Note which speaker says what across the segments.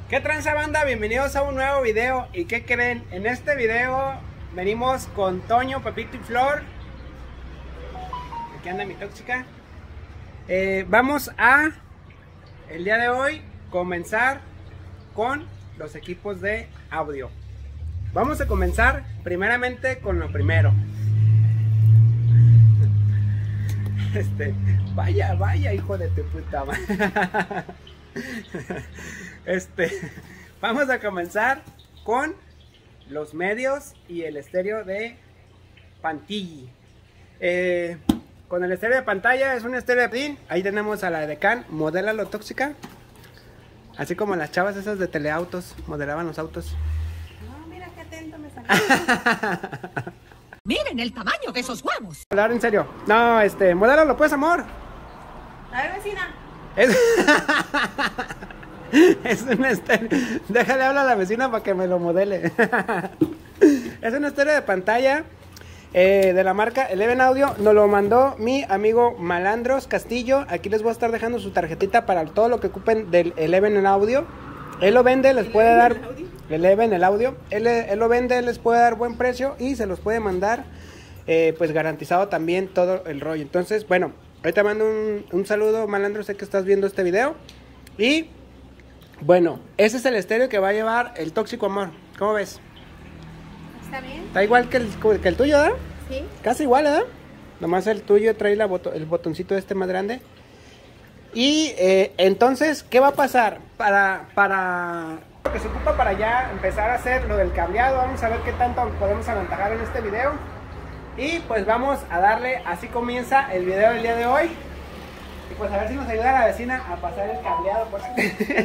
Speaker 1: ¿Qué tranza, banda? Bienvenidos a un nuevo video. ¿Y qué creen? En este video venimos con Toño, Pepito y Flor. Aquí anda mi tóxica. Vamos a, el día de hoy, comenzar con los equipos de audio. Vamos a comenzar primeramente con lo primero. Vaya, hijo de tu puta madre. Vamos a comenzar con los medios y el estéreo de Pantilli. Con el estéreo de pantalla es un estéreo de PIN. Ahí tenemos a la Edecán, modélalo tóxica. Así como las chavas esas de teleautos modelaban los autos.
Speaker 2: No, mira qué atento me salió.
Speaker 3: Miren el tamaño de esos huevos.
Speaker 1: Hablar en serio. No, modélalo pues, amor.
Speaker 2: A ver, vecina.
Speaker 1: Es un estéreo. Déjale hablar a la vecina para que me lo modele. Es un estéreo de pantalla de la marca Eleven Audio. Nos lo mandó mi amigo Malandros Castillo. Aquí les voy a estar dejando su tarjetita para todo lo que ocupen del Eleven en audio. Él lo vende, les puede dar Eleven el audio. Él lo vende, les puede dar buen precio y se los puede mandar pues garantizado también todo el rollo. Entonces, bueno, ahorita mando un saludo, Malandro, sé que estás viendo este video. Y bueno, ese es el estéreo que va a llevar el Tóxico Amor. ¿Cómo ves?
Speaker 2: ¿Está bien?
Speaker 1: Está igual que el tuyo, ¿verdad?
Speaker 2: Sí.
Speaker 1: Casi igual, ¿verdad? Nomás el tuyo trae el botoncito más grande. Y entonces, ¿qué va a pasar? Para lo que se ocupa para ya empezar a hacer lo del cableado. Vamos a ver qué tanto podemos aventajar en este video. Y pues vamos a darle, así comienza el video del día de hoy. Y pues a ver si nos ayuda la vecina a pasar el cableado. Por...
Speaker 2: Ya deja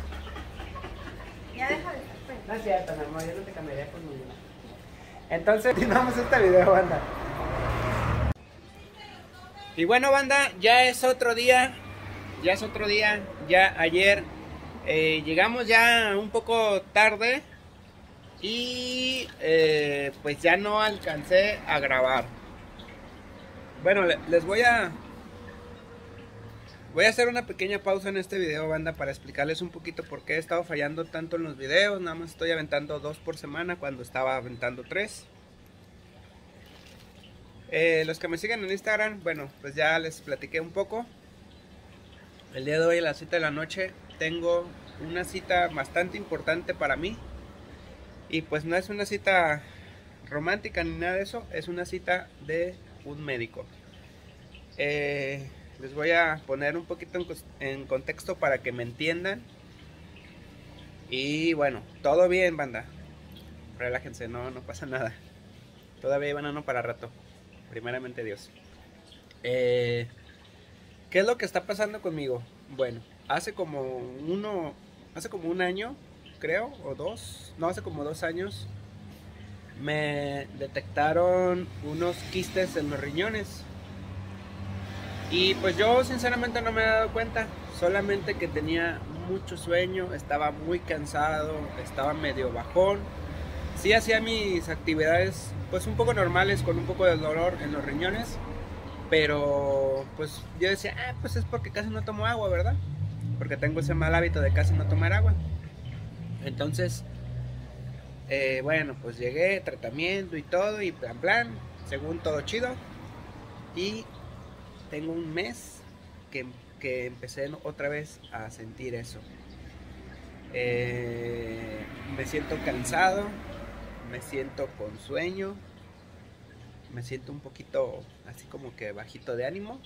Speaker 2: de estar.
Speaker 1: No es cierto, mi amor, yo no te cambiaría por ninguna. Entonces, continuamos este video, banda. Y bueno, banda, ya es otro día. Ya ayer llegamos ya un poco tarde. Y pues ya no alcancé a grabar. Bueno, les voy a hacer una pequeña pausa en este video, banda, para explicarles un poquito por qué he estado fallando tanto en los videos. Nada más estoy aventando 2 por semana cuando estaba aventando 3. Los que me siguen en Instagram, bueno, pues ya les platiqué un poco. El día de hoy a las 7 de la noche tengo una cita bastante importante para mí. Y pues no es una cita romántica ni nada de eso, es una cita de un médico. Les voy a poner un poquito en contexto para que me entiendan. Y bueno, todo bien, banda. Relájense, no pasa nada. Todavía hay banano para rato. Primeramente Dios. ¿Qué es lo que está pasando conmigo? Bueno, hace como un año, creo, o 2. No, hace como 2 años. Me detectaron unos quistes en los riñones. Y pues yo sinceramente no me he dado cuenta, solamente que tenía mucho sueño, estaba muy cansado, estaba medio bajón. Sí hacía mis actividades pues un poco normales con un poco de dolor en los riñones, pero pues yo decía, pues es porque casi no tomo agua, ¿verdad? Porque tengo ese mal hábito de casi no tomar agua. Entonces, bueno, pues llegué, tratamiento y todo, y plan, según todo chido. Y tengo un mes que empecé otra vez a sentir eso. Me siento cansado, me siento con sueño, me siento un poquito así como que bajito de ánimo.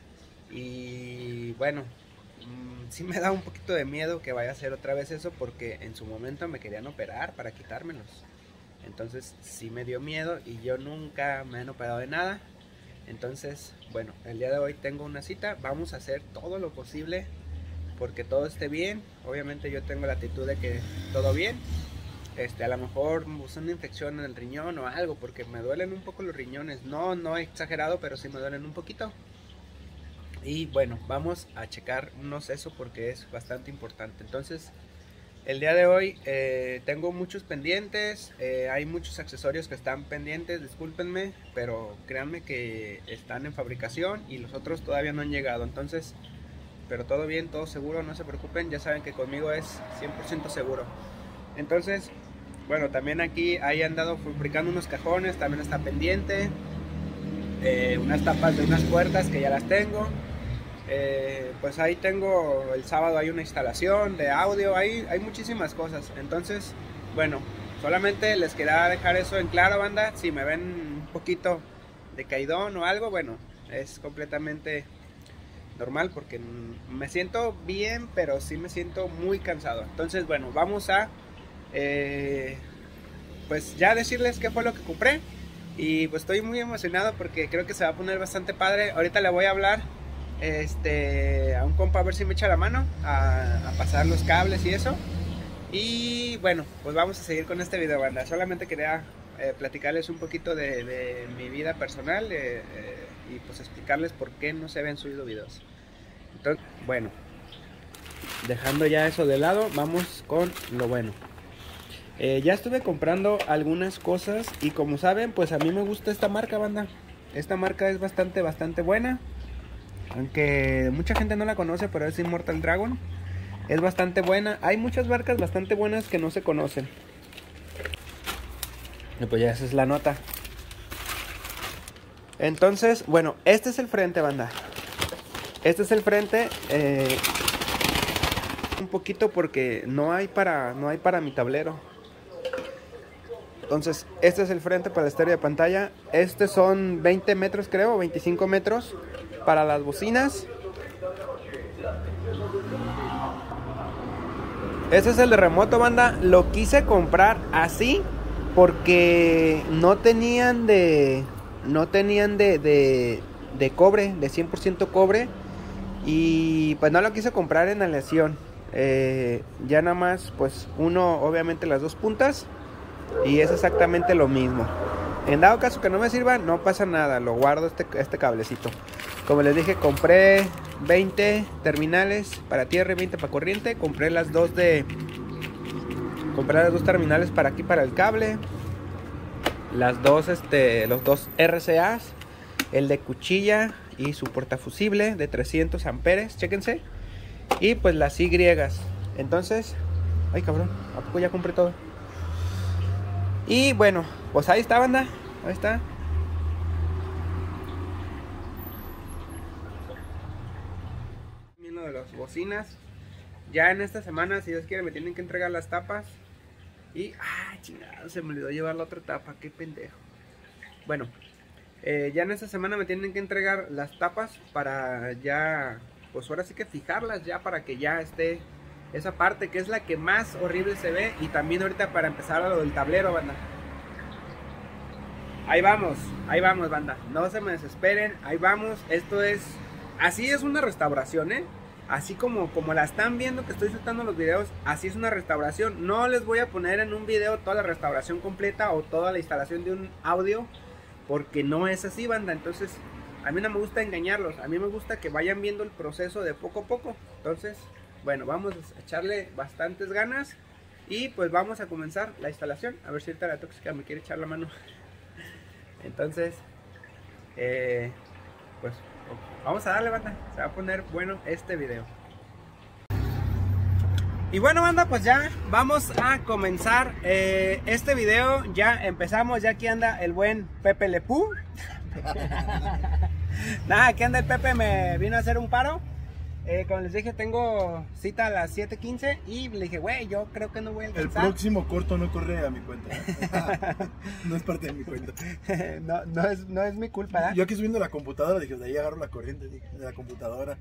Speaker 1: Y bueno, sí me da un poquito de miedo que vaya a hacer otra vez eso, porque en su momento me querían operar para quitármelos. Entonces sí me dio miedo y yo nunca me han operado de nada. Entonces, bueno, el día de hoy tengo una cita. Vamos a hacer todo lo posible porque todo esté bien. Obviamente yo tengo la actitud de que todo bien. A lo mejor es una infección en el riñón o algo, porque me duelen un poco los riñones. No exagerado, pero sí me duelen un poquito. Y bueno, vamos a checarnos eso porque es bastante importante. Entonces, el día de hoy tengo muchos pendientes, hay muchos accesorios que están pendientes, discúlpenme, pero créanme que están en fabricación y los otros todavía no han llegado. Entonces, pero todo bien, todo seguro, no se preocupen, ya saben que conmigo es 100% seguro. Entonces, bueno, también aquí ahí han andado fabricando unos cajones, también está pendiente, unas tapas de unas puertas que ya las tengo. Pues ahí tengo, el sábado hay una instalación de audio, hay muchísimas cosas. Entonces, bueno, solamente les quería dejar eso en claro, banda. Si me ven un poquito de caidón o algo, bueno, es completamente normal porque me siento bien, pero sí me siento muy cansado. Entonces, bueno, vamos a pues ya decirles qué fue lo que compré. Y pues estoy muy emocionado porque creo que se va a poner bastante padre. Ahorita le voy a hablar a un compa a ver si me echa la mano a pasar los cables y eso. Y bueno, pues vamos a seguir con este video, banda. Solamente quería platicarles un poquito de mi vida personal y pues explicarles por qué no se habían subido videos. Entonces, bueno, dejando ya eso de lado, vamos con lo bueno. Ya estuve comprando algunas cosas y como saben, pues a mí me gusta esta marca, banda. Esta marca es bastante buena. Aunque mucha gente no la conoce, pero es Immortal Dragon. Es bastante buena. Hay muchas marcas bastante buenas que no se conocen. Y pues ya esa es la nota. Entonces, bueno, este es el frente, banda. Este es el frente. Un poquito porque no hay para mi tablero. Entonces, este es el frente para el estéreo de pantalla. Este son 20 metros, creo, 25 metros para las bocinas. Este es el de remoto, banda. Lo quise comprar así porque no tenían de cobre, de 100% cobre. Y pues no lo quise comprar en aleación. Ya nada más, pues uno, obviamente las dos puntas. Y es exactamente lo mismo. En dado caso que no me sirva, no pasa nada. Lo guardo este cablecito. Como les dije, compré 20 terminales para tierra y 20 para corriente. Compré las dos terminales para aquí, para el cable. Los dos RCAs. El de cuchilla y su portafusible de 300 amperes. Chéquense. Y pues las Y. Entonces, ay cabrón, ¿a poco ya compré todo? Y bueno, pues ahí está, banda. Ahí está. Uno de las bocinas. Ya en esta semana, si Dios quiere, me tienen que entregar las tapas. Y, chingado, se me olvidó llevar la otra tapa. Qué pendejo. Bueno, ya en esta semana me tienen que entregar las tapas para ya, pues ahora sí que fijarlas ya para que ya esté esa parte que es la que más horrible se ve. Y también ahorita para empezar a lo del tablero, banda. Ahí vamos, banda. No se me desesperen, ahí vamos. Esto es, así es una restauración, Así como la están viendo que estoy soltando los videos, así es una restauración. No les voy a poner en un video toda la restauración completa o toda la instalación de un audio, porque no es así, banda. Entonces, a mí no me gusta engañarlos. A mí me gusta que vayan viendo el proceso de poco a poco. Entonces, bueno, vamos a echarle bastantes ganas. Y pues vamos a comenzar la instalación. A ver si ahorita la tóxica me quiere echar la mano. Entonces, pues vamos a darle, banda. Se va a poner bueno este video. Y bueno, banda, pues ya vamos a comenzar este video. Ya empezamos, ya aquí anda el buen Pepe Le Pew. Nada, aquí anda el Pepe, me vino a hacer un paro. Como les dije, tengo cita a las 7:15 y le dije, güey, yo creo que no voy a alcanzar.
Speaker 4: El próximo corto no corre a mi cuenta. No es parte de mi cuenta.
Speaker 1: no es mi culpa, ¿verdad?
Speaker 4: Yo aquí subiendo la computadora, dije, de ahí agarro la corriente de la computadora.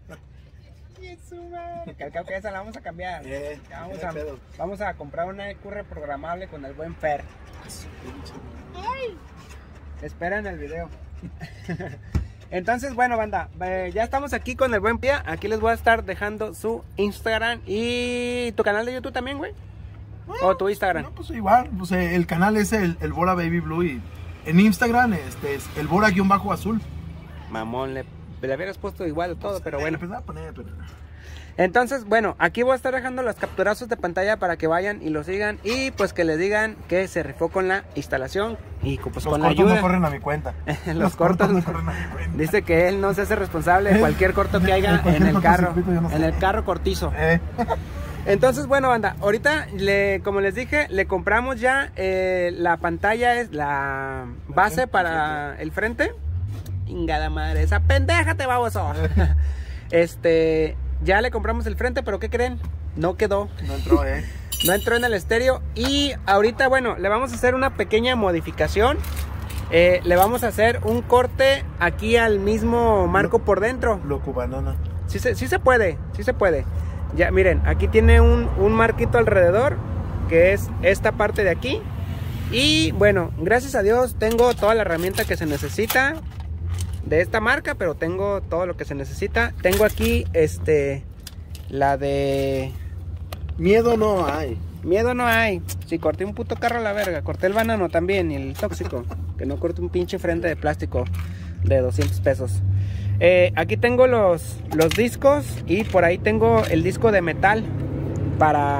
Speaker 1: Que creo que esa la vamos a cambiar. Vamos a comprar una EQ reprogramable con el buen Fer. Ay. Espera en el video. Entonces, bueno, banda, ya estamos aquí con el buen Pia. Aquí les voy a estar dejando su Instagram y tu canal de YouTube también, güey. O tu Instagram.
Speaker 4: No, pues igual, pues el canal es el Bora Baby Blue y en Instagram es el Bora-azul.
Speaker 1: Mamón, le hubieras puesto igual todo, pero bueno.
Speaker 4: Empezaba a poner, pero...
Speaker 1: Entonces, bueno, aquí voy a estar dejando los capturazos de pantalla para que vayan y lo sigan y pues que les digan que se rifó con la instalación y pues
Speaker 4: Los
Speaker 1: con la
Speaker 4: cortos
Speaker 1: ayuda.
Speaker 4: no corren a mi cuenta.
Speaker 1: Los cortos
Speaker 4: no corren a mi cuenta.
Speaker 1: Dice que él no se hace responsable de cualquier corto que haya
Speaker 4: Cualquier
Speaker 1: en el carro,
Speaker 4: cortocircuito, yo no sé.
Speaker 1: en el carro cortizo. Entonces, bueno, banda, ahorita, como les dije, le compramos ya la pantalla, es la base para el frente. Ingada madre, esa pendeja te baboso. Ya le compramos el frente, pero ¿qué creen? No quedó.
Speaker 4: No entró,
Speaker 1: No entró en el estéreo. Y ahorita, bueno, le vamos a hacer una pequeña modificación. Le vamos a hacer un corte aquí al mismo marco por dentro.
Speaker 4: Loco banana.
Speaker 1: Sí se puede, sí se puede. Ya, miren, aquí tiene un marquito alrededor, que es esta parte de aquí. Y bueno, gracias a Dios tengo toda la herramienta que se necesita de esta marca, pero tengo todo lo que se necesita. Tengo aquí, la de...
Speaker 4: Miedo no hay.
Speaker 1: Miedo no hay. Si corté un puto carro a la verga, corté el banano también y el tóxico. Que no corte un pinche frente de plástico de 200 pesos. Aquí tengo los discos y por ahí tengo el disco de metal para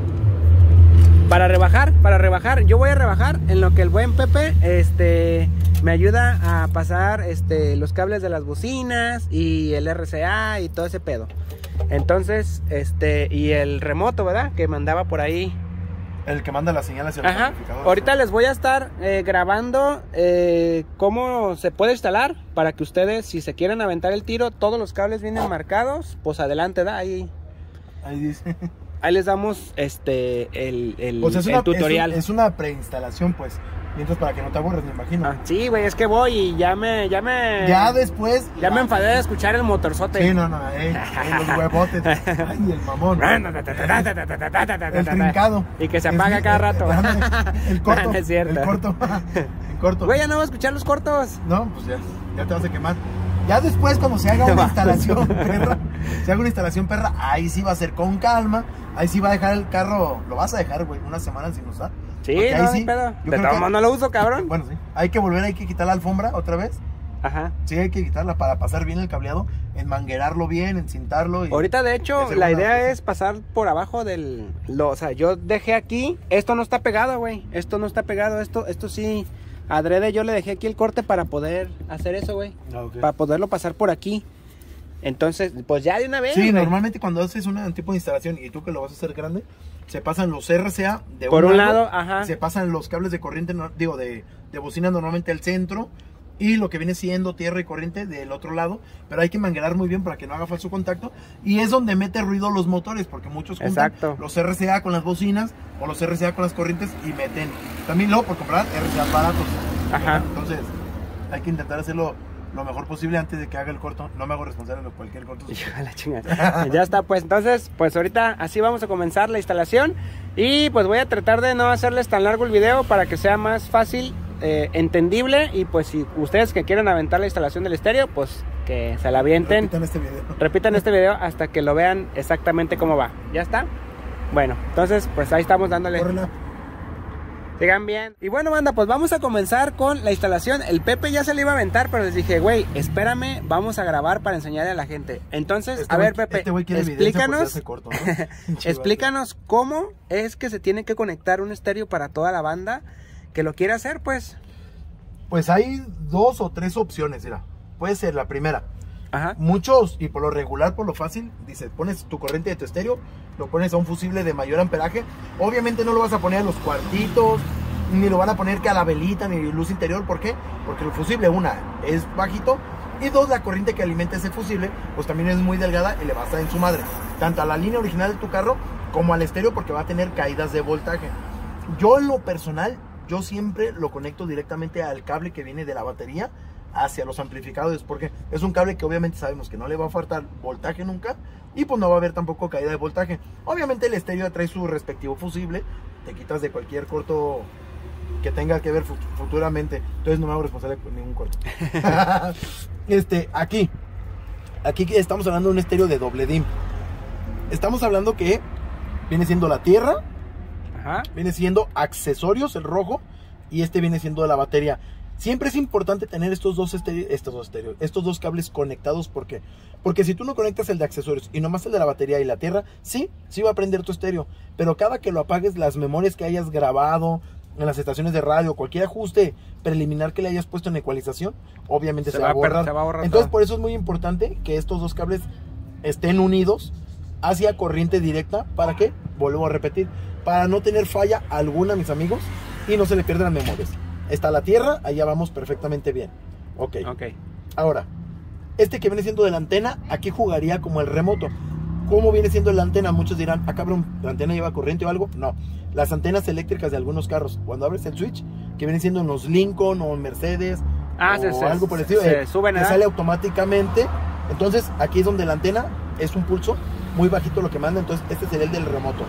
Speaker 1: rebajar. Yo voy a rebajar en lo que el buen Pepe me ayuda a pasar los cables de las bocinas y el RCA y todo ese pedo. Entonces, y el remoto, ¿verdad? Que mandaba por ahí.
Speaker 4: El que manda la señal hacia el
Speaker 1: Ajá.
Speaker 4: amplificador.
Speaker 1: Ahorita les voy a estar grabando cómo se puede instalar para que ustedes, si se quieren aventar el tiro, todos los cables vienen marcados, pues adelante, da ahí
Speaker 4: dice.
Speaker 1: Ahí les damos el
Speaker 4: Pues
Speaker 1: el tutorial.
Speaker 4: Es una preinstalación, pues. Mientras para que no te aburras, me imagino.
Speaker 1: Ah, sí, güey, es que voy y ya
Speaker 4: después.
Speaker 1: ya me enfadé de escuchar el motorzote.
Speaker 4: Sí, no, los huevotes. Ay, el mamón. El trincado.
Speaker 1: Y que se apaga cada rato.
Speaker 4: El corto.
Speaker 1: No es cierto.
Speaker 4: El corto. El corto.
Speaker 1: Güey, ya no voy a escuchar los cortos.
Speaker 4: No, pues ya te vas a quemar. Ya después, cuando se haga una instalación perra, ahí sí va a ser con calma. Ahí sí va a dejar el carro. Lo vas a dejar, güey, una semana sin usar.
Speaker 1: Sí,
Speaker 4: ahí
Speaker 1: no,
Speaker 4: sí,
Speaker 1: pedo.
Speaker 4: yo
Speaker 1: De
Speaker 4: creo
Speaker 1: todas
Speaker 4: que-
Speaker 1: maneras no lo uso, cabrón.
Speaker 4: Bueno, sí. Hay que quitar la alfombra otra vez.
Speaker 1: Ajá.
Speaker 4: Sí, hay que quitarla para pasar bien el cableado, enmanguerarlo bien, encintarlo. Y
Speaker 1: Ahorita, de hecho,
Speaker 4: hacer
Speaker 1: la
Speaker 4: buenas
Speaker 1: idea
Speaker 4: cosas.
Speaker 1: es pasar por abajo o sea, yo dejé aquí, esto no está pegado, güey. Esto no está pegado, esto sí. Adrede yo le dejé aquí el corte para poder hacer eso, güey.
Speaker 4: Ah, ok.
Speaker 1: Para poderlo pasar por aquí. Entonces, pues ya de una vez,
Speaker 4: Sí,
Speaker 1: güey.
Speaker 4: normalmente cuando haces un tipo de instalación y tú que lo vas a hacer grande, se pasan los RCA de
Speaker 1: Por un lado, ajá.
Speaker 4: se pasan los cables de corriente, de bocina normalmente al centro y lo que viene siendo tierra y corriente del otro lado, pero hay que manguerar muy bien para que no haga falso contacto y es donde mete ruido los motores porque muchos juntan
Speaker 1: Exacto.
Speaker 4: los RCA con las bocinas o los RCA con las corrientes y meten también luego por comprar RCA baratos.
Speaker 1: Ajá.
Speaker 4: Entonces hay que intentar hacerlo lo mejor posible antes de que haga el corto. No me hago responsable de cualquier corto.
Speaker 1: Hijo de la chingada. Ya está, pues entonces, pues ahorita así vamos a comenzar la instalación. Y pues voy a tratar de no hacerles tan largo el video para que sea más fácil, entendible. Y pues si ustedes que quieren aventar la instalación del estéreo, pues que se la avienten.
Speaker 4: Repitan este video.
Speaker 1: Hasta que lo vean exactamente cómo va. ¿Ya está? Bueno, entonces pues ahí estamos dándole.
Speaker 4: Córrela.
Speaker 1: Sigan bien. Y bueno, banda, pues vamos a comenzar con la instalación. El Pepe ya se le iba a aventar, pero les dije, güey, espérame, vamos a grabar para enseñarle a la gente. Entonces, a ver, Pepe,
Speaker 4: Este güey quiere evidencia porque hace corto, ¿no?
Speaker 1: explícanos cómo es que se tiene que conectar un estéreo para toda la banda que lo quiere hacer, pues.
Speaker 4: Pues hay 2 o 3 opciones, mira. Puede ser la primera.
Speaker 1: Ajá.
Speaker 4: Muchos, y por lo regular, por lo fácil, dice, pones tu corriente de tu estéreo, lo pones a un fusible de mayor amperaje. Obviamente no lo vas a poner a los cuartitos, ni lo van a poner que a la velita, ni luz interior. ¿Por qué? Porque el fusible, una, es bajito, y dos, la corriente que alimenta ese fusible, pues también es muy delgada y le va a estar en su madre. Tanto a la línea original de tu carro, como al estéreo, porque va a tener caídas de voltaje. Yo en lo personal, yo siempre lo conecto directamente al cable que viene de la batería hacia los amplificadores, porque es un cable que obviamente sabemos que no le va a faltar voltaje nunca y pues no va a haber tampoco caída de voltaje. Obviamente el estéreo trae su respectivo fusible, te quitas de cualquier corto que tenga que ver futuramente, entonces no me hago responsable por ningún corto. Aquí estamos hablando de un estéreo de doble DIN. Estamos hablando que viene siendo la tierra,
Speaker 1: Ajá.
Speaker 4: viene siendo accesorios, el rojo, y viene siendo la batería. Siempre es importante tener estos dos cables conectados. ¿Por qué? Porque si tú no conectas el de accesorios y nomás el de la batería y la tierra, sí va a prender tu estéreo. Pero cada que lo apagues, las memorias que hayas grabado en las estaciones de radio, cualquier ajuste preliminar que le hayas puesto en ecualización, obviamente se va a borrar. Entonces
Speaker 1: todo.
Speaker 4: por eso es muy importante que estos dos cables estén unidos hacia corriente directa. ¿Para qué? Vuelvo a repetir, para no tener falla alguna, mis amigos, y no se le pierdan las memorias. Está la tierra, allá vamos perfectamente bien. Ok. Ahora, este que viene siendo de la antena, aquí jugaría como el remoto. ¿Cómo viene siendo la antena? Muchos dirán, cabrón, ¿la antena lleva corriente o algo? No. Las antenas eléctricas de algunos carros, cuando abres el switch, que viene siendo en los Lincoln o en Mercedes, o algo por el estilo,
Speaker 1: se suben,
Speaker 4: que sale automáticamente. Entonces, aquí es donde la antena es un pulso muy bajito lo que manda. Entonces, este sería el del remoto.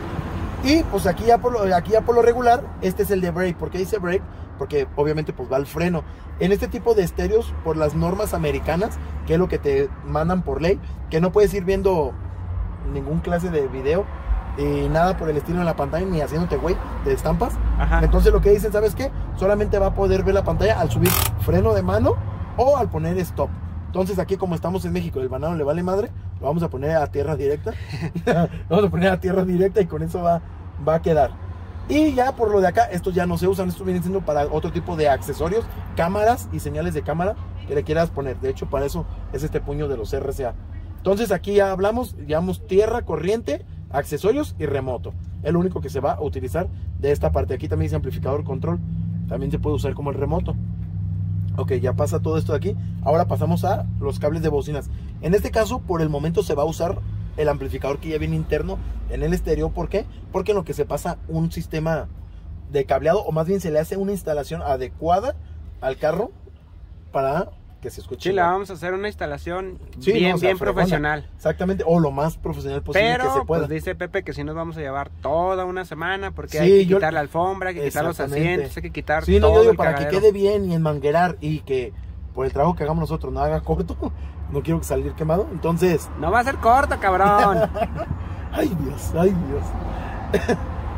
Speaker 4: Y pues aquí ya por lo regular, este es el de brake. ¿Por qué dice brake? Porque obviamente pues va al freno. En este tipo de estéreos, por las normas americanas, que es lo que te mandan por ley, que no puedes ir viendo ningún clase de video y nada por el estilo en la pantalla, ni haciéndote güey de estampas.
Speaker 1: Ajá.
Speaker 4: Entonces lo que dicen, ¿sabes qué? Solamente va a poder ver la pantalla al subir freno de mano o al poner stop. Entonces aquí, como estamos en México, el banano le vale madre, lo vamos a poner a tierra directa. Vamos a poner a tierra directa y con eso va a quedar. Y ya por lo de acá, estos ya no se usan. Estos vienen siendo para otro tipo de accesorios, cámaras y señales de cámara que le quieras poner. De hecho, para eso es este puño de los RCA. Entonces aquí ya llevamos tierra, corriente, accesorios y remoto. Es lo único que se va a utilizar de esta parte. Aquí también dice amplificador control. También se puede usar como el remoto. Ok, ya pasa todo esto de aquí. Ahora pasamos a los cables de bocinas. En este caso, por el momento se va a usar el amplificador que ya viene interno en el estéreo. ¿Por qué? Porque en lo que se pasa un sistema de cableado, o más bien se le hace una instalación adecuada al carro para que se escuche.
Speaker 1: Sí, le vamos a hacer una instalación
Speaker 4: sí,
Speaker 1: bien,
Speaker 4: no, o sea,
Speaker 1: bien
Speaker 4: fregona.
Speaker 1: profesional.
Speaker 4: Exactamente, o lo más profesional posible que se pueda.
Speaker 1: Pues dice Pepe que si nos vamos a llevar toda una semana, porque
Speaker 4: Sí,
Speaker 1: hay que quitar la alfombra, hay que quitar los
Speaker 4: Exactamente.
Speaker 1: asientos, hay que quitar
Speaker 4: Sí, no,
Speaker 1: todo
Speaker 4: yo digo,
Speaker 1: el
Speaker 4: para
Speaker 1: cagadero.
Speaker 4: que quede bien y enmanguerar y que por el trabajo que hagamos nosotros no haga corto, no quiero salir quemado, entonces...
Speaker 1: No va a ser corto, cabrón.
Speaker 4: Ay Dios, ay Dios.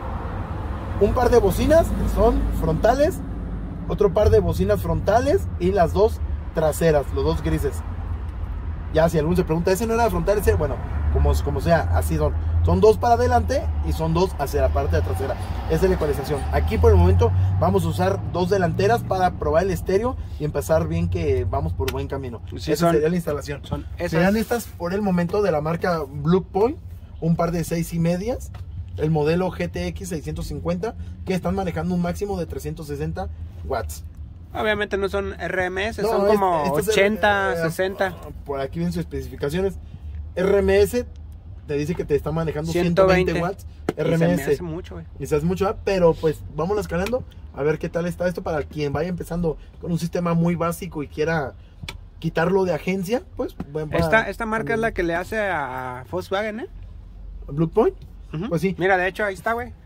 Speaker 4: Un par de bocinas son frontales, otro par de bocinas frontales y las dos traseras, los dos grises. Ya si alguno se pregunta, ¿ese no era frontal? Ese, bueno, como sea, así son. Son dos para adelante y son dos hacia la parte de trasera. Esa es la ecualización. Aquí por el momento vamos a usar dos delanteras para probar el estéreo y empezar bien, que vamos por buen camino.
Speaker 1: Sí,
Speaker 4: Esa sería la instalación.
Speaker 1: Son esas.
Speaker 4: Serán estas por el momento de la marca Bluepoint, un par de 6,5, el modelo GTX 650, que están manejando un máximo de 360 watts.
Speaker 1: Obviamente no son RMS,
Speaker 4: No,
Speaker 1: son como
Speaker 4: este es
Speaker 1: 80, 60.
Speaker 4: Por aquí vienen sus especificaciones. RMS te dice que te está manejando 120 watts.
Speaker 1: Y se me
Speaker 4: RMS.
Speaker 1: hace mucho, güey.
Speaker 4: Y se hace mucho, pero pues vamos escalando a ver qué tal está esto para quien vaya empezando con un sistema muy básico y quiera quitarlo de agencia, pues
Speaker 1: Esta marca es la que le hace a Volkswagen, ¿eh?
Speaker 4: Bluepoint.
Speaker 1: Ujú.
Speaker 4: Pues sí.
Speaker 1: Mira, de hecho, ahí está, güey.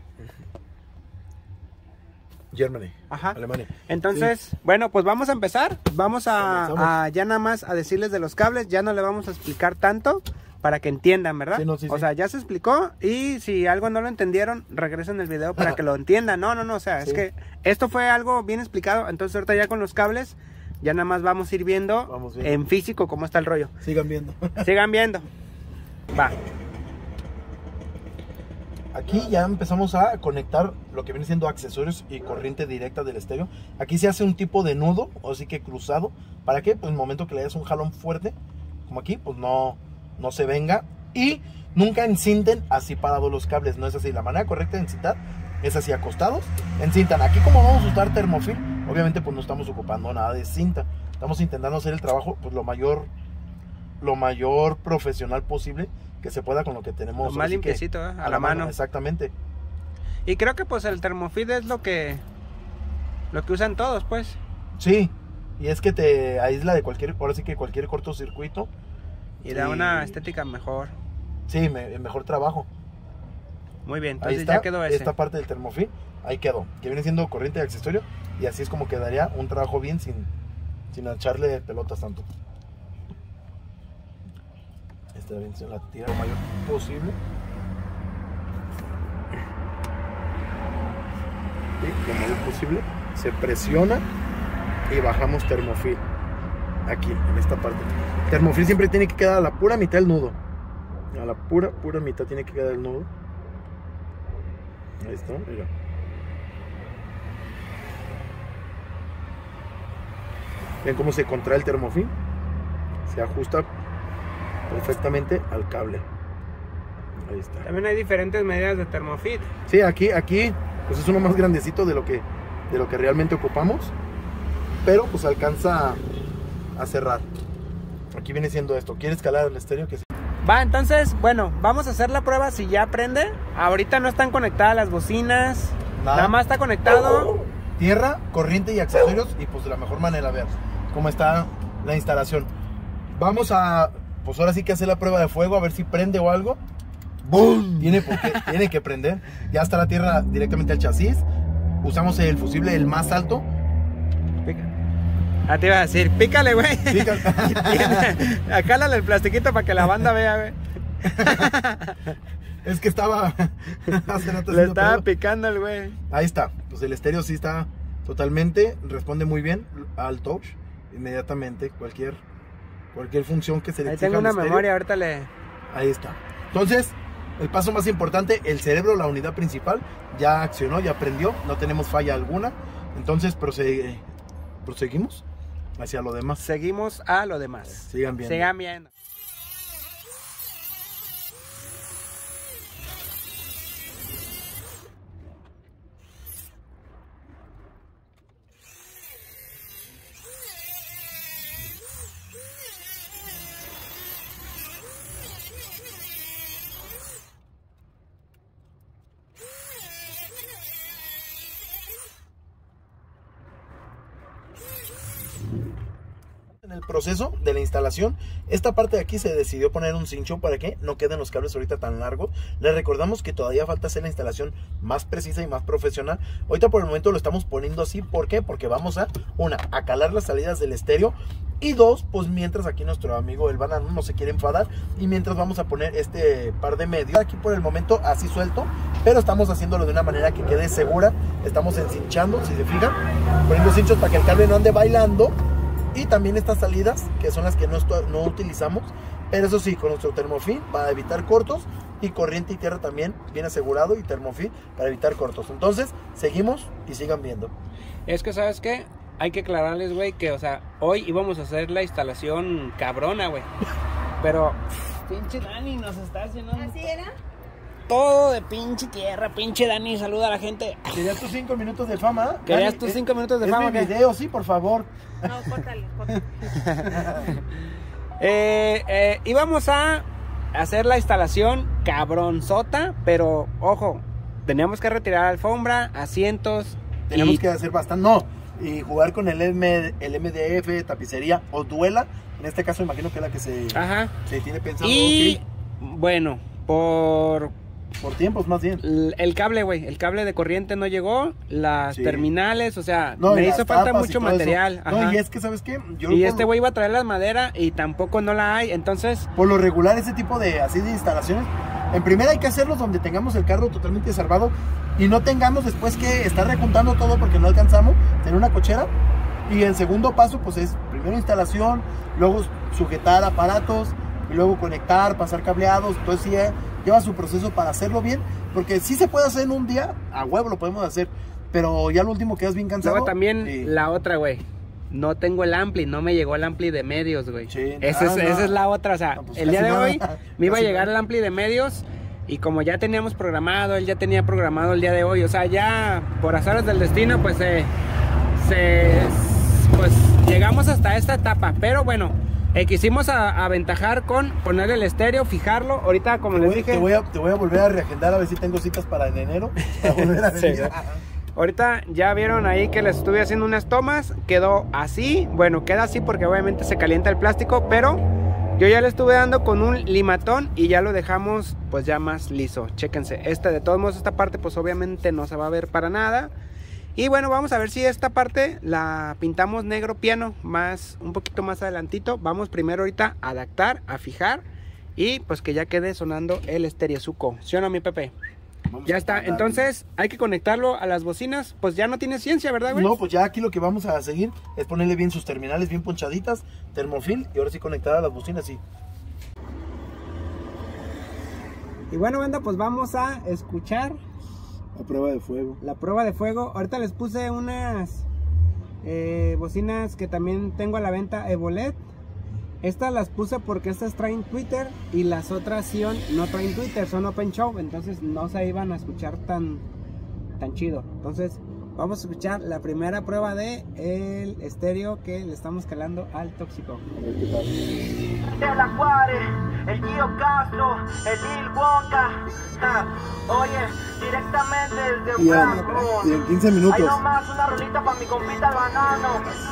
Speaker 4: Germany.
Speaker 1: Ajá.
Speaker 4: Alemania.
Speaker 1: Entonces, bueno, pues vamos a empezar. Vamos
Speaker 4: Comenzamos.
Speaker 1: a ya nada más a decirles de los cables. Ya no le vamos a explicar tanto para que entiendan, ¿verdad?
Speaker 4: Sí, no, sí,
Speaker 1: o
Speaker 4: sí.
Speaker 1: sea, ya se explicó. Y si algo no lo entendieron, regresen el video para que lo entiendan. No, o sea,
Speaker 4: Sí.
Speaker 1: es que esto fue algo bien explicado. Entonces, ahorita ya con los cables, ya nada más vamos a ir viendo
Speaker 4: Vamos viendo.
Speaker 1: en físico cómo está el rollo.
Speaker 4: Sigan viendo.
Speaker 1: Sigan viendo. Va.
Speaker 4: Aquí ya empezamos a conectar lo que viene siendo accesorios y corriente directa del estéreo. Aquí se hace un tipo de nudo, o así que cruzado. ¿Para qué? Pues en el momento que le des un jalón fuerte, como aquí, pues no se venga. Y nunca encinten así parados los cables, no es así. La manera correcta de encintar es así acostados. Encintan. Aquí, como vamos a usar termofil, obviamente pues no estamos ocupando nada de cinta. Estamos intentando hacer el trabajo pues lo mayor profesional posible que se pueda con lo que tenemos.
Speaker 1: Lo más
Speaker 4: Así que
Speaker 1: limpiecito, ¿eh? A la mano.
Speaker 4: Exactamente.
Speaker 1: Y creo que pues el termofit es lo que usan todos, pues.
Speaker 4: Sí, y es que te aísla de ahora sí que cualquier cortocircuito.
Speaker 1: Y da
Speaker 4: Sí.
Speaker 1: una estética mejor.
Speaker 4: Sí, mejor trabajo.
Speaker 1: Muy bien,
Speaker 4: Ahí
Speaker 1: entonces
Speaker 4: está,
Speaker 1: ya quedó ese.
Speaker 4: esta parte del termofil, ahí quedó. Que viene siendo corriente de accesorio y así es como quedaría un trabajo bien sin echarle pelotas tanto. Esta viene siendo la tira lo mayor posible. Sí, lo mayor posible. Se presiona y bajamos termofil. Aquí, en esta parte. Termofil siempre tiene que quedar a la pura mitad del nudo. A la pura mitad tiene que quedar el nudo. Ahí está, mira. Ven cómo se contrae el termofil. Se ajusta perfectamente al cable. Ahí está.
Speaker 1: También hay diferentes medidas de termofit.
Speaker 4: Sí, aquí pues es uno más grandecito de lo que realmente ocupamos. Pero pues alcanza a cerrar. Aquí viene siendo esto. ¿Quieres calar el estéreo? Que sí.
Speaker 1: Va, entonces, bueno, vamos a hacer la prueba si ya prende. Ahorita no están conectadas las bocinas. Nada más está conectado.
Speaker 4: Tierra, corriente y accesorios. Y pues de la mejor manera, ver cómo está la instalación. Vamos a, pues ahora sí que hacer la prueba de fuego, a ver si prende o algo. ¡Bum! Tiene que prender. Ya está la tierra directamente al chasis. Usamos el fusible, el más alto.
Speaker 1: Ah, te iba a decir, pícale, güey.
Speaker 4: Pícale.
Speaker 1: Acálale el plastiquito para que la banda vea, güey.
Speaker 4: Es que estaba hace rato
Speaker 1: le estaba picando el güey.
Speaker 4: Ahí está. Pues el estéreo sí está totalmente, responde muy bien al touch. Inmediatamente, cualquier función que se le exija.
Speaker 1: Ahí tengo una
Speaker 4: al estéreo,
Speaker 1: memoria, ahorita le...
Speaker 4: Ahí está. Entonces, el paso más importante, el cerebro, la unidad principal, ya accionó, ya prendió, no tenemos falla alguna. Entonces, proseguimos hacia lo demás.
Speaker 1: Seguimos a lo demás.
Speaker 4: Sigan viendo.
Speaker 1: Sigan viendo.
Speaker 4: En el proceso de la instalación, esta parte de aquí se decidió poner un cincho para que no queden los cables ahorita tan largos. Les recordamos que todavía falta hacer la instalación más precisa y más profesional. Ahorita por el momento lo estamos poniendo así. ¿Por qué? Porque vamos a calar las salidas del estéreo. Y dos, pues mientras aquí nuestro amigo el banano no se quiere enfadar. Y mientras vamos a poner este par de medios. Aquí por el momento así suelto. Pero estamos haciéndolo de una manera que quede segura. Estamos encinchando, si se fijan. Poniendo cinchos para que el cable no ande bailando. Y también estas salidas, que son las que no utilizamos. Pero eso sí, con nuestro termofil para evitar cortos. Y corriente y tierra también bien asegurado. Y termofil para evitar cortos. Entonces, seguimos y sigan viendo.
Speaker 1: Es que, ¿sabes qué? Hay que aclararles, güey, que, o sea, hoy íbamos a hacer la instalación cabrona, güey. Pero, pinche Dani nos está haciendo...
Speaker 2: ¿Así era?
Speaker 1: Todo de pinche tierra, pinche Dani, saluda a la gente.
Speaker 4: ¿Querías tus 5 minutos de fama?
Speaker 1: ¿Querías
Speaker 4: Dani,
Speaker 1: tus 5 minutos de
Speaker 4: es
Speaker 1: fama?
Speaker 4: mi
Speaker 1: ¿qué?
Speaker 4: video, sí, por favor.
Speaker 2: No, córtale.
Speaker 1: Íbamos a hacer la instalación cabronzota, pero, ojo, teníamos que retirar alfombra, asientos.
Speaker 4: Tenemos que hacer bastante, y jugar con el MDF, tapicería o duela. En este caso imagino que es la que se tiene pensado.
Speaker 1: Y
Speaker 4: okay.
Speaker 1: Bueno, por
Speaker 4: tiempos más bien.
Speaker 1: el cable, güey, el cable de corriente no llegó, las terminales, o sea,
Speaker 4: no,
Speaker 1: me hizo falta mucho material.
Speaker 4: No, y es que, ¿sabes qué?
Speaker 1: Este güey iba a traer la madera y tampoco no la hay, entonces...
Speaker 4: Por lo regular, ese tipo de instalaciones, en primera hay que hacerlos donde tengamos el carro totalmente desarmado y no tengamos después que estar rejuntando todo porque no alcanzamos, tener una cochera. Y el segundo paso, pues es primero instalación, luego sujetar aparatos, y luego conectar, pasar cableados. Entonces sí lleva su proceso para hacerlo bien, porque sí se puede hacer en un día, a huevo lo podemos hacer, pero ya lo último quedas bien cansado.
Speaker 1: Luego también la otra, güey, no tengo el ampli, no me llegó el ampli de medios, güey.
Speaker 4: Sí,
Speaker 1: esa es la otra, o sea, pues el día de hoy me iba a llegar el ampli de medios y como ya teníamos programado, él ya tenía programado el día de hoy, o sea, ya por azares del destino, pues pues llegamos hasta esta etapa, pero bueno, quisimos aventajar con poner el estéreo, fijarlo. Ahorita, como les dije,
Speaker 4: te voy a volver a reagendar a ver si tengo citas para en enero. Para volver a venir.
Speaker 1: Sí. Ahorita ya vieron ahí que les estuve haciendo unas tomas. Quedó así. Bueno, queda así porque obviamente se calienta el plástico. Pero yo ya le estuve dando con un limatón y ya lo dejamos pues ya más liso. Chéquense. De todos modos, esta parte pues obviamente no se va a ver para nada. Y bueno, vamos a ver si esta parte la pintamos negro piano, un poquito más adelantito. Vamos primero ahorita a adaptar, a fijar y pues que ya quede sonando el Stereozuco. ¿Sí o no, mi Pepe?
Speaker 4: Vamos
Speaker 1: Ya
Speaker 4: a
Speaker 1: está,
Speaker 4: mandarle.
Speaker 1: entonces hay que conectarlo a las bocinas. Pues ya no tiene ciencia, ¿verdad, güey?
Speaker 4: No, pues ya aquí lo que vamos a seguir es ponerle bien sus terminales bien ponchaditas, termofil, y ahora sí conectar a las bocinas, sí.
Speaker 1: Y bueno, banda, pues vamos a escuchar
Speaker 4: A prueba de fuego.
Speaker 1: la prueba de fuego. Ahorita les puse unas bocinas que también tengo a la venta, Evolet. Estas las puse porque estas traen Twitter y las otras Sion no traen Twitter, son Open Show, entonces no se iban a escuchar tan chido. Entonces vamos a escuchar la primera prueba de el estéreo que le estamos calando al tóxico.
Speaker 4: A ver qué tal.
Speaker 5: El Acuare, el Gio Castro, el Lil Wonka. Oye, directamente desde
Speaker 4: Y
Speaker 5: Frankfurt.
Speaker 4: en 15
Speaker 5: Hay
Speaker 4: minutos.
Speaker 5: nomás una rolita para mi compita el banano.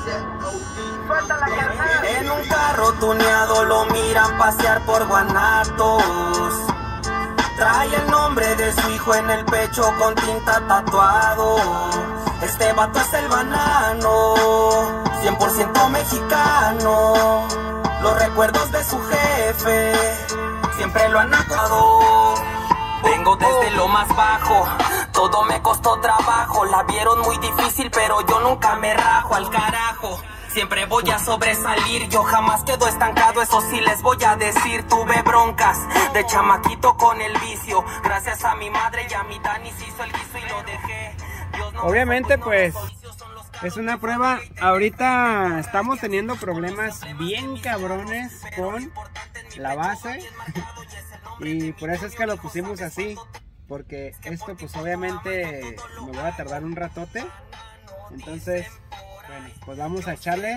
Speaker 5: Suelta la carnal. En un carro tuneado lo miran pasear por Guanatos. Trae el nombre de su hijo en el pecho con tinta tatuado. Este vato es el banano, 100% mexicano. Los recuerdos de su jefe siempre lo han acordado. Vengo desde lo más bajo, todo me costó trabajo. La vieron muy difícil, pero yo nunca me rajo al carajo. Siempre voy a sobresalir, yo jamás quedo estancado, eso sí les voy a decir. Tuve broncas de chamaquito con el vicio, gracias a mi madre y a mi Dani se hizo el guiso y lo dejé. Dios no
Speaker 1: Obviamente,
Speaker 5: me
Speaker 1: pues,
Speaker 5: los vicios son los
Speaker 1: es una prueba. Ahorita estamos teniendo problemas bien cabrones con la base y por eso es que lo pusimos así, porque esto pues obviamente me voy a tardar un ratote. Entonces, bueno, pues vamos a echarle.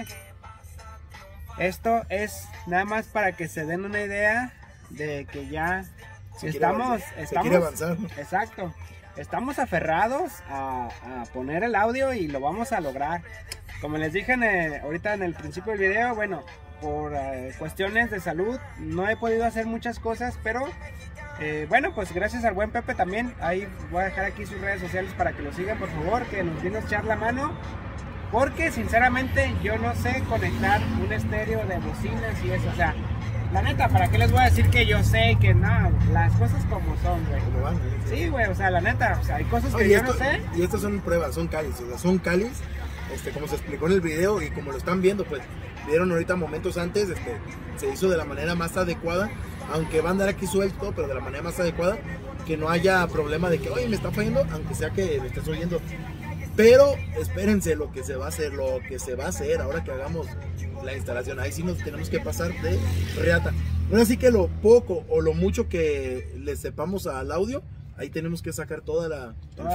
Speaker 1: Esto es nada más para que se den una idea de que ya
Speaker 4: Se quiere
Speaker 1: estamos,
Speaker 4: avanzar, se quiere avanzar.
Speaker 1: exacto, estamos aferrados a poner el audio y lo vamos a lograr. Como les dije ahorita en el principio del video, bueno, por cuestiones de salud no he podido hacer muchas cosas, pero bueno, pues gracias al buen Pepe también. Ahí voy a dejar aquí sus redes sociales para que lo sigan, por favor, que nos vino a echar la mano. Porque sinceramente yo no sé conectar un estéreo de bocinas y eso, o sea, la neta, ¿para qué les voy a decir que yo sé que no? Las cosas como son, güey.
Speaker 4: ¿Cómo van?
Speaker 1: Sí, güey, o sea, la neta, o sea, hay cosas que
Speaker 4: Oye,
Speaker 1: yo no sé.
Speaker 4: y estas son pruebas, son cáliz, o sea, son cáliz, como se explicó en el video y como lo están viendo, pues, vieron ahorita momentos antes, se hizo de la manera más adecuada, aunque va a andar aquí suelto, pero de la manera más adecuada, que no haya problema de que, oye, me está fallando, aunque sea que me estés oyendo. Pero espérense lo que se va a hacer ahora que hagamos la instalación. Ahí sí nos tenemos que pasar de reata. Bueno, así que lo poco o lo mucho que le sepamos al audio, ahí tenemos que sacar toda la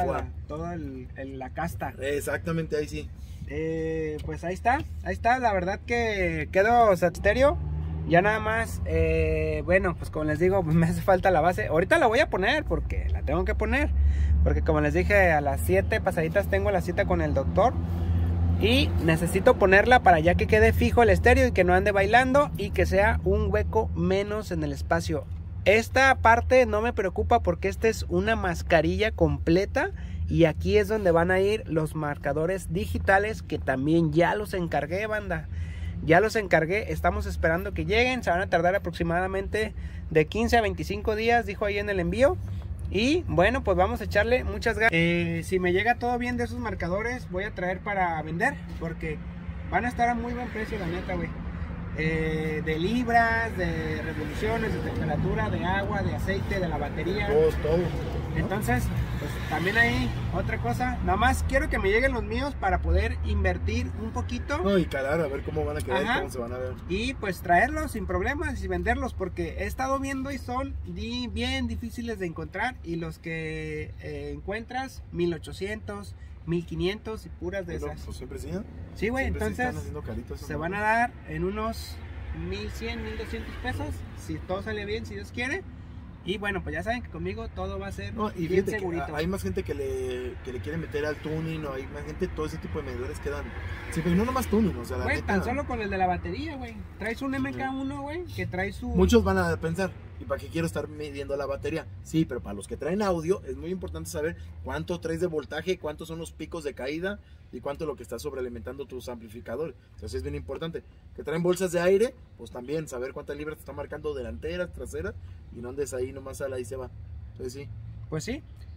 Speaker 1: La casta.
Speaker 4: Exactamente, ahí sí.
Speaker 1: Pues ahí está, la verdad que quedó satisfecho. Ya nada más, bueno, pues como les digo, me hace falta la base. Ahorita la voy a poner porque la tengo que poner. Porque como les dije, a las 7 pasaditas tengo la cita con el doctor. Y necesito ponerla para ya que quede fijo el estéreo y que no ande bailando y que sea un hueco menos en el espacio. Esta parte no me preocupa porque esta es una mascarilla completa. Y aquí es donde van a ir los marcadores digitales que también ya los encargué, banda. Ya los encargué, estamos esperando que lleguen. Se van a tardar aproximadamente de 15 a 25 días, dijo ahí en el envío. Y bueno, pues vamos a echarle muchas ganas. Si me llega todo bien de esos marcadores, voy a traer para vender. Porque van a estar a muy buen precio, la neta, güey. De libras, de revoluciones, de temperatura, de agua, de aceite, de la batería.
Speaker 4: Todo.
Speaker 1: Entonces, pues también hay otra cosa. Nada más quiero que me lleguen los míos para poder invertir un poquito.
Speaker 4: No, y calar, a ver cómo van a quedar,
Speaker 1: Ajá.
Speaker 4: cómo se van a ver.
Speaker 1: Y pues traerlos sin problemas y venderlos porque he estado viendo y son bien difíciles de encontrar. Y los que encuentras, 1800, 1500 y puras de
Speaker 4: Bueno,
Speaker 1: esas.
Speaker 4: pues siempre sí, ¿no?
Speaker 1: Sí, güey,
Speaker 4: Siempre sí
Speaker 1: entonces
Speaker 4: están haciendo caritas,
Speaker 1: se
Speaker 4: ¿no?
Speaker 1: van a dar en unos 1100, 1200 pesos. Si todo sale bien, si Dios quiere. Y bueno, pues ya saben que conmigo todo va a ser
Speaker 4: No, y
Speaker 1: bien
Speaker 4: fíjate que
Speaker 1: segurito.
Speaker 4: hay más gente que le quiere meter al tuning, o hay más gente, todo ese tipo de medidores que dan. Sí, pero no nomás tuning, o sea, la
Speaker 1: Güey,
Speaker 4: neta,
Speaker 1: tan solo con el de la batería, güey. Traes un MK1, güey, que trae su...
Speaker 4: muchos van a pensar, ¿y para qué quiero estar midiendo la batería? Sí, pero para los que traen audio es muy importante saber cuánto traes de voltaje, cuántos son los picos de caída y cuánto es lo que está sobrealimentando tus amplificadores. Entonces es bien importante. Que traen bolsas de aire, pues también saber cuántas libras te está marcando delanteras, traseras, y no andes ahí nomás a la y se va. Entonces sí.
Speaker 1: Pues sí.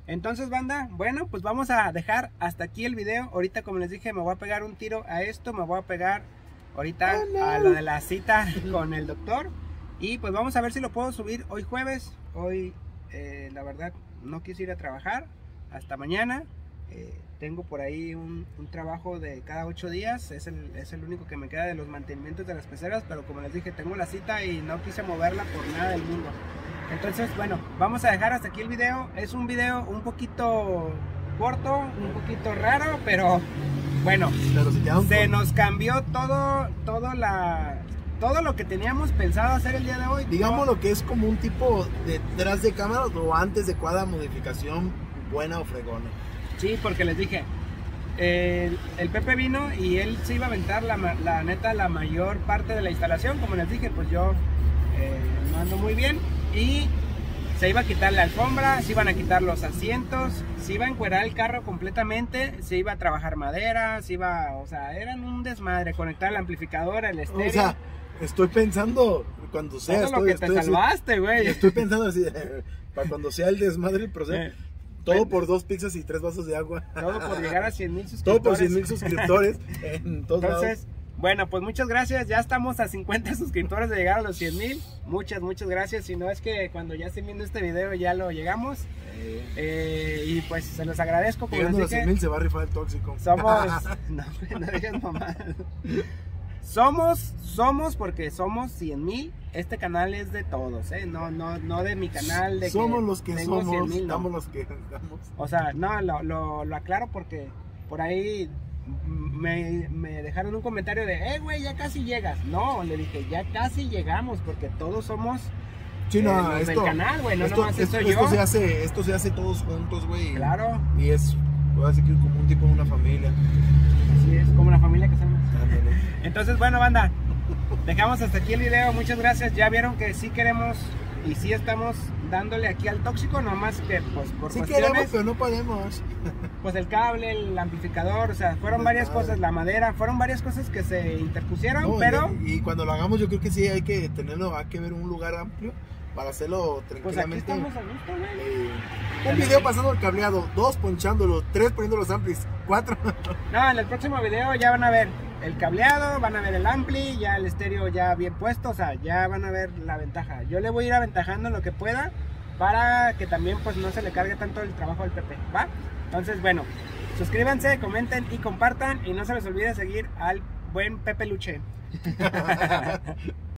Speaker 1: Entonces, banda, bueno, pues vamos a dejar hasta aquí el video. Ahorita, como les dije, me voy a pegar un tiro a esto. Me voy a pegar ahorita a lo de la cita con el doctor. Y pues vamos a ver si lo puedo subir hoy jueves. Hoy, la verdad, no quise ir a trabajar. Hasta mañana. Tengo por ahí un trabajo de cada 8 días. Es el único que me queda de los mantenimientos de las peceras. Pero como les dije, tengo la cita y no quise moverla por nada del mundo. Entonces, bueno, vamos a dejar hasta aquí el video. Es un video un poquito corto, un poquito raro, pero bueno, se nos cambió todo lo que teníamos pensado hacer el día de hoy.
Speaker 4: Digamos lo que es como un tipo detrás de cámara o antes de cada modificación buena o fregona.
Speaker 1: Sí, porque les dije, el Pepe vino y él se iba a aventar la neta la mayor parte de la instalación. Como les dije, pues yo no ando muy bien. Y se iba a quitar la alfombra, se iban a quitar los asientos, se iba a encuerar el carro completamente, se iba a trabajar madera, o sea, eran un desmadre, conectar el amplificador, el estéreo.
Speaker 4: O sea, estoy pensando, cuando sea...
Speaker 1: Todo lo que te salvaste, güey.
Speaker 4: Estoy pensando así, para cuando sea el desmadre el proceso, todo por 2 pizzas y 3 vasos de agua.
Speaker 1: Todo por llegar a 100,000 suscriptores.
Speaker 4: Todo por 100,000 suscriptores en todos lados.
Speaker 1: Entonces, bueno, pues muchas gracias. Ya estamos a 50 suscriptores de llegar a los 100,000. Muchas gracias. Si no es que cuando ya estén viendo este video ya lo llegamos. Y pues se los agradezco. Como
Speaker 4: llegando
Speaker 1: les
Speaker 4: a
Speaker 1: dije,
Speaker 4: 100,000 se va a rifar el tóxico.
Speaker 1: Somos... no digas mamá. Somos porque somos 100,000. Este canal es de todos, no de mi canal. De
Speaker 4: somos
Speaker 1: que
Speaker 4: los que
Speaker 1: tengo
Speaker 4: somos,
Speaker 1: 100,000, no.
Speaker 4: damos los que damos.
Speaker 1: O sea, no, lo aclaro porque por ahí me dejaron un comentario de, güey, ya casi llegas. No, le dije, ya casi llegamos porque todos somos los del canal, güey, no nomás esto yo.
Speaker 4: Esto se hace todos juntos, güey.
Speaker 1: Claro.
Speaker 4: Y es, voy a decir, como un tipo de una familia.
Speaker 1: Así es, como una familia que somos. Entonces, bueno, banda, dejamos hasta aquí el video. Muchas gracias. Ya vieron que sí queremos y sí estamos dándole aquí al tóxico, nomás que pues por
Speaker 4: sí
Speaker 1: cuestiones,
Speaker 4: queremos, pero no podemos.
Speaker 1: Pues el cable, el amplificador, o sea, fueron varias cosas, la madera, fueron varias cosas que se interpusieron,
Speaker 4: no,
Speaker 1: pero...
Speaker 4: Y cuando lo hagamos yo creo que sí hay que tenerlo, hay que ver un lugar amplio para hacerlo tranquilamente.
Speaker 1: Pues aquí estamos a gusto, güey.
Speaker 4: Un video pasando el cableado, 2 ponchándolo, 3 poniendo los amplis, 4.
Speaker 1: No, en el próximo video ya van a ver el cableado, van a ver el ampli, ya el estéreo ya bien puesto, o sea, ya van a ver la ventaja. Yo le voy a ir aventajando lo que pueda para que también pues no se le cargue tanto el trabajo al Pepe, ¿va? Entonces, bueno, suscríbanse, comenten y compartan y no se les olvide seguir al buen Pepe Luche.